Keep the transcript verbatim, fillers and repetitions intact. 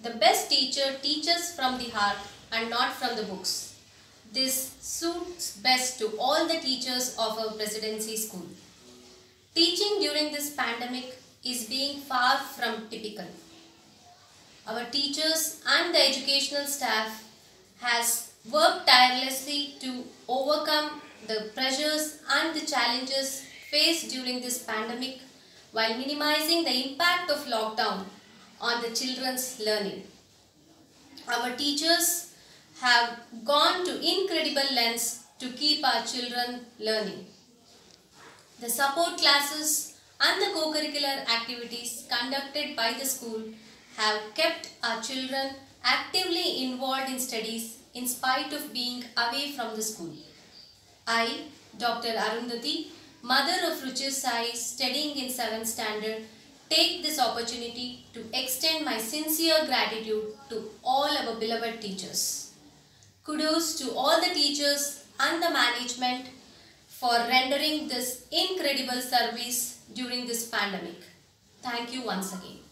The best teacher teaches from the heart and not from the books. This suits best to all the teachers of our Presidency School. Teaching during this pandemic is being far from typical. Our teachers and the educational staff has worked tirelessly to overcome the pressures and the challenges faced during this pandemic while minimizing the impact of lockdown on the children's learning. Our teachers have gone to incredible lengths to keep our children learning. The support classes and the co-curricular activities conducted by the school have kept our children actively involved in studies in spite of being away from the school. I, Doctor Arundhati, mother of Ruchir Sai studying in seventh standard, take this opportunity to extend my sincere gratitude to all our beloved teachers. Kudos to all the teachers and the management for rendering this incredible service during this pandemic. Thank you once again.